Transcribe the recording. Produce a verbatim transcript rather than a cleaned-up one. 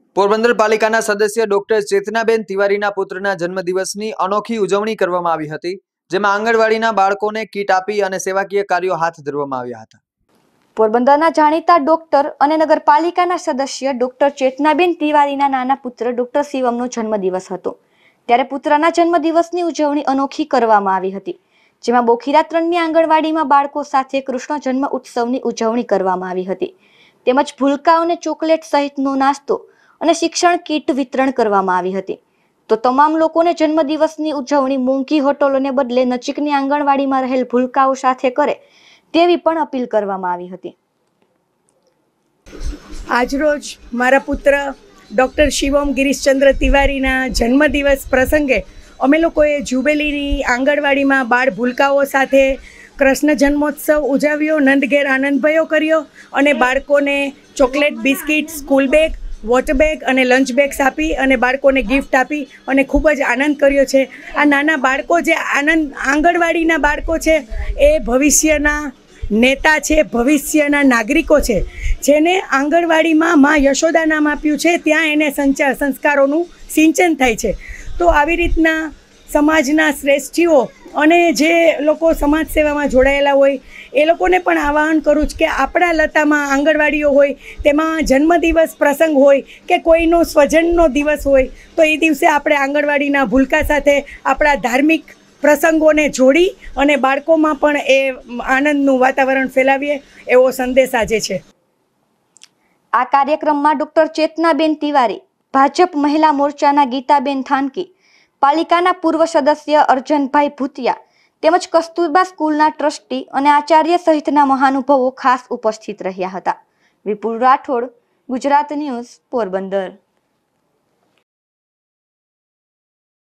પોરબંદર પાલિકાના સદસ્ય ડોક્ટર ચેતનાબેન તિવારીના પુત્રના જન્મદિવસની અનોખી ઉજવણી કરવામાં આવી હતી, જેમાં આંગણવાડીના બાળકોને કીટ આપી અને સેવાકીય કાર્યો હાથ ધરવામાં આવ્યા હતા. પોરબંદરના જાણીતા ડોક્ટર અને નગરપાલિકાના સદસ્ય ડોક્ટર ચેતનાબેન તિવારીના નાના પુત્ર ડોક્ટર શિવમનો જન્મદિવસ હતો, ત્યારે પુત્રના જન્મદિવસની ઉજવણી અનોખી કરવામાં આવી હતી, જેમાં બોખીરા ત્રણની આંગણવાડીમાં બાળકો સાથે કૃષ્ણ જન્મ ઉત્સવની ઉજવણી કરવામાં આવી હતી, તેમજ ભૂલકાઓને ચોકલેટ સહિતનો નાસ્તો અને શિક્ષણ કીટ વિતરણ કરવામાં આવી હતી. તો તમામ લોકોને જન્મદિવસની ઉજવણી મોંઘી હોટલોને બદલે નજીકની આંગણવાડીમાં રહેલ ભૂલકાઓ સાથે કરે તેવી પણ અપીલ કરવામાં આવી હતી. આજરોજ મારા પુત્ર ડૉક્ટર શિવમ ગિરીશચંદ્ર તિવારીના જન્મદિવસ પ્રસંગે અમે લોકોએ જુબેલીની આંગણવાડીમાં બાળ ભૂલકાઓ સાથે કૃષ્ણ જન્મોત્સવ ઉજવ્યો, નંદઘેર આનંદભયો કર્યો અને બાળકોને chocolate, biscuit, school bag, water bag અને લંચ બેગ્સ આપી અને બાળકોને ગિફ્ટ આપી અને ખૂબ જ આનંદ કર્યો છે. આ નાના બાળકો જે આનંદ આંગણવાડીના બાળકો છે એ ભવિષ્યના નેતા છે, ભવિષ્યના નાગરિકો છે, જેને આંગણવાડીમાં માં યશોદા નામ આપ્યું છે, ત્યાં એને સંચાર સંસ્કારોનું સિંચન થાય છે. તો આવી રીતના સમાજના શ્રેષ્ઠીઓ અને જે લોકો સમાજ સેવામાં જોડાયેલા હોય એ લોકોને પણ આહ્વાન કરું છું કે આપણા લતામાં આંગણવાડીઓ હોય, તેમાં જન્મદિવસ પ્રસંગ હોય કે કોઈનો સ્વજનનો દિવસ હોય તો એ દિવસે આપણે આંગણવાડીના ભૂલકા સાથે આપણા ધાર્મિક પ્રસંગોને જોડી અને બાળકોમાં પણ એ આનંદનું વાતાવરણ ફેલાવીએ એવો સંદેશ આજે છે. આ કાર્યક્રમમાં ડોક્ટર ચેતનાબેન તિવારી, ભાજપ મહિલા મોરચાના ગીતાબેન થાનકી, પાલિકાના પૂર્વ સદસ્ય અર્જનભાઈ ભૂતિયા તેમજ કસ્તુરબા સ્કૂલના ટ્રસ્ટી અને આચાર્ય સહિતના મહાનુભાવો ખાસ ઉપસ્થિત રહ્યા હતા. વિપુલ રાઠોડ, ગુજરાત ન્યૂઝ, પોરબંદર.